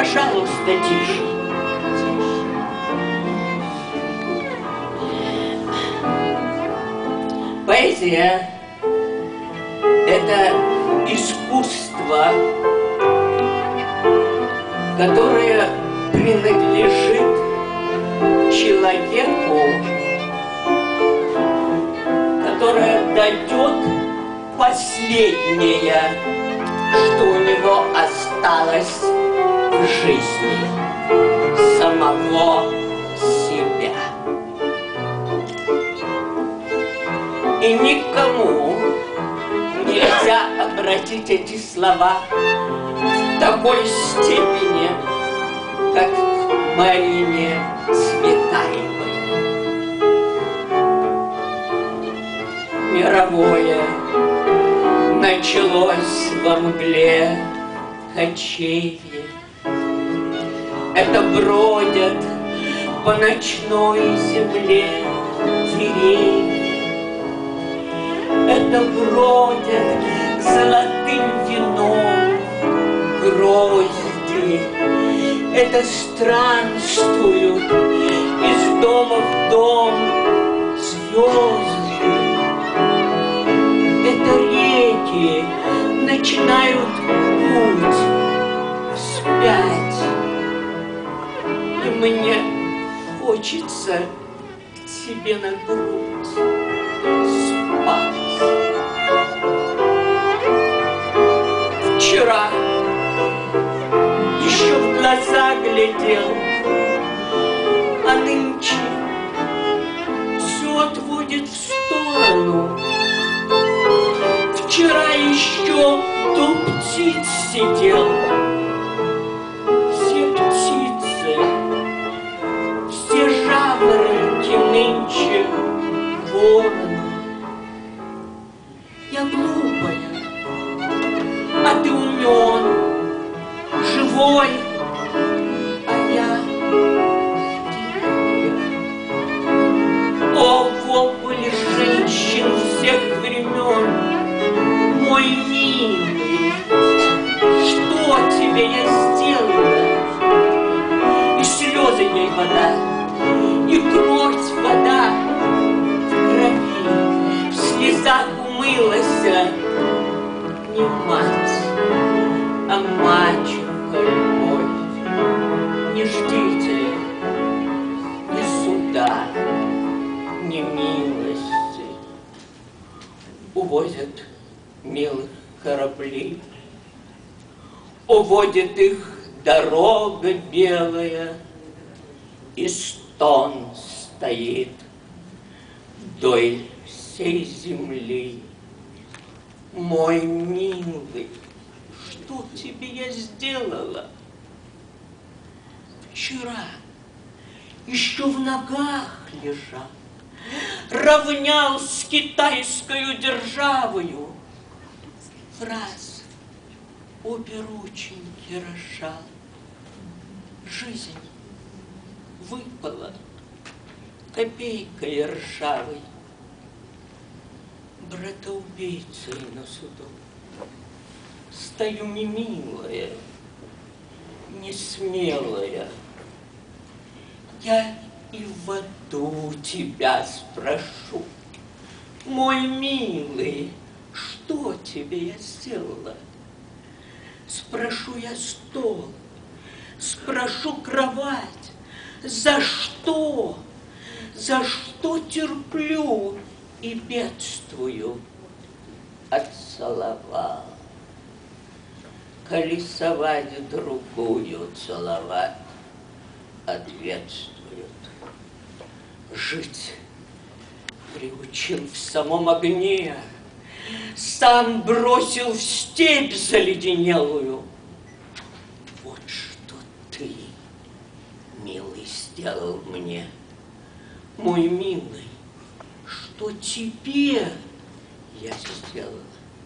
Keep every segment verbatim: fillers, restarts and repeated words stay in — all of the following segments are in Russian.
Пожалуйста, тише. Поэзия – это искусство, которое принадлежит человеку, которое дает последнее, что у него осталось в жизни, самого себя. И никому нельзя обратить эти слова в такой степени, как к Марине Цветаевой. Мировое началось во мгле кочевья. Это бродят по ночной земле деревья. Это бродят золотым вином грозди. Это странствуют из дома в дом звезды. Это реки начинают путь вспять. И мне хочется к тебе на грудь спать. Вчера еще в глаза глядел, а нынче все отводит в сторону. Вчера еще до птиц сидел, все птицы, все жаворонки нынче вороны. Я глупая, а ты умен, живой, а я дикая. О, вопль женщин всех времен, мой милый, что тебе я сделала? И слезы ей вода, и кровь вода в крови, в слезах умылась не мать, а мачеха любовь. Не ждите ни суда, ни милости. Увозят милых кораблей, уводит их дорога белая, и стон стоит вдоль всей земли. Мой милый, что тебе я сделала? Вчера еще в ногах лежал, равнял с китайскою державою. Раз обе рученьки рожал, жизнь выпала копейкой ржавой. Брата-убийцей на суду стою не милая, не смелая. Я и в аду тебя спрошу, мой милый, что тебе я сделала? Спрошу я стол, спрошу кровать, за что, за что терплю и бедствую? Отцеловал, колесовать другую целовать, ответствует. Жить приучил в самом огне, сам бросил в степь заледенелую. Вот что ты, милый, сделал мне, мой милый, что тебе я сделала.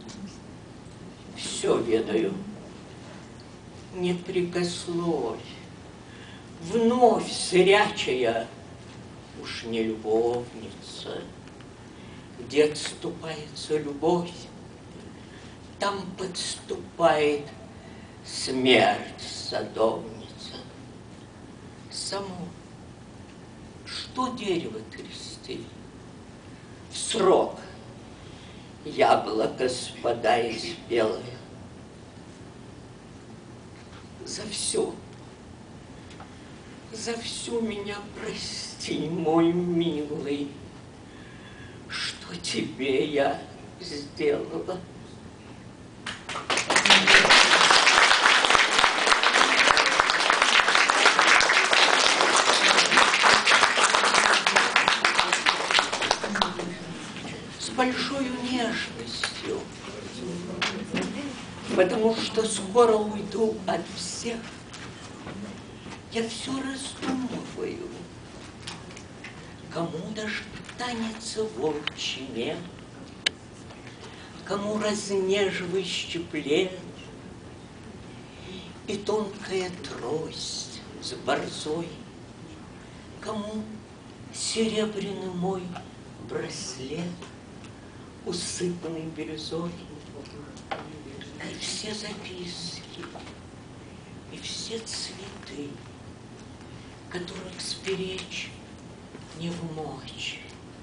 Все ведаю, не прикословь, вновь зрячая, уж не любовница. Где отступается любовь, там подступает смерть садовница. само, что дерево трясти. В срок яблоко спадает белое. За все, за всю меня прости, мой милый, что тебе я сделала. С большой нежностью, потому что скоро уйду от всех. Я все раздумываю, кому достанется волчий мех, кому разнеживающий плед и тонкая трость с борзой, кому серебряный мой браслет, усыпанный бирюзой, и все записки, и все цветы, которых сберечь не вмочь.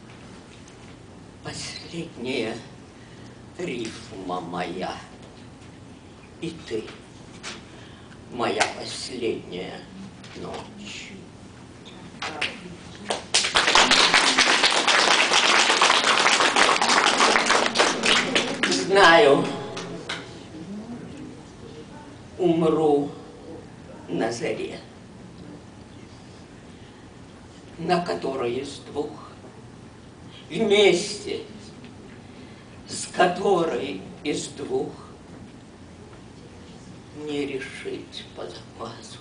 Последняя рифма моя, и ты, моя последняя ночь. Знаю, умру на заре, на которой из двух, вместе с которой из двух не решить по запасу.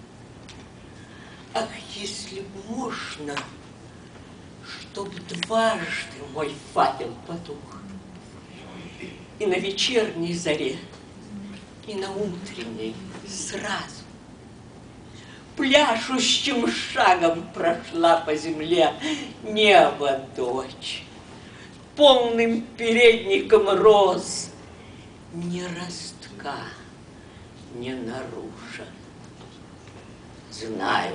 Ах, если б можно, чтоб дважды мой факел потух, и на вечерней заре, и на утренней сразу. Пляшущим шагом прошла по земле небо дочь, полным передником роз, ни ростка не наруша. Знаю,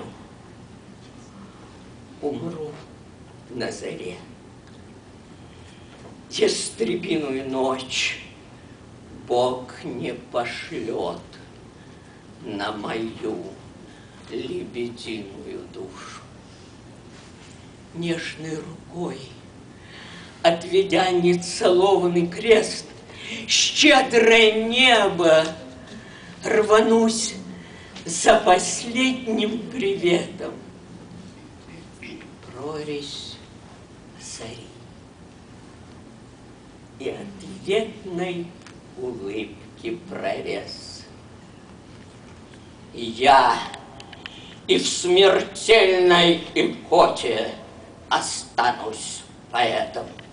умру на заре. Ястребиную ночь Бог не пошлет на мою лебединую душу. Нежной рукой, отведя нецелованный крест, щедрое небо, рванусь за последним приветом. Прорезь зари и ответной улыбки прорез. Я и в смертельной икоте останусь поэтом.